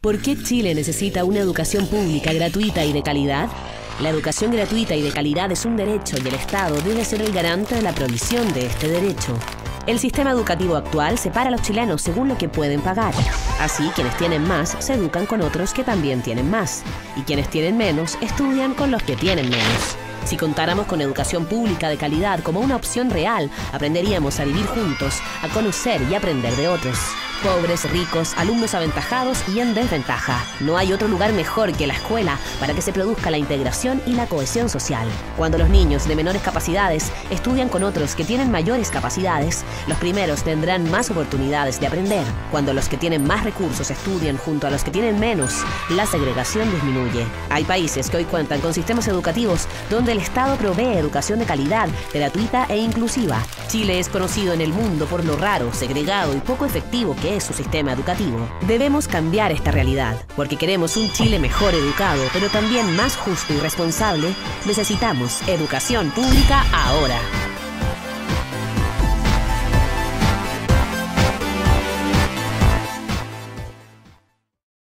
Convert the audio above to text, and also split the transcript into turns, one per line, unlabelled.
¿Por qué Chile necesita una educación pública gratuita y de calidad? La educación gratuita y de calidad es un derecho y el Estado debe ser el garante de la provisión de este derecho. El sistema educativo actual separa a los chilenos según lo que pueden pagar. Así, quienes tienen más se educan con otros que también tienen más. Y quienes tienen menos estudian con los que tienen menos. Si contáramos con educación pública de calidad como una opción real, aprenderíamos a vivir juntos, a conocer y aprender de otros. Pobres, ricos, alumnos aventajados y en desventaja. No hay otro lugar mejor que la escuela para que se produzca la integración y la cohesión social. Cuando los niños de menores capacidades estudian con otros que tienen mayores capacidades, los primeros tendrán más oportunidades de aprender. Cuando los que tienen más recursos estudian junto a los que tienen menos, la segregación disminuye. Hay países que hoy cuentan con sistemas educativos donde el Estado provee educación de calidad, gratuita e inclusiva. Chile es conocido en el mundo por lo raro, segregado y poco efectivo que es su sistema educativo. Debemos cambiar esta realidad, porque queremos un Chile mejor educado, pero también más justo y responsable. Necesitamos educación pública ahora.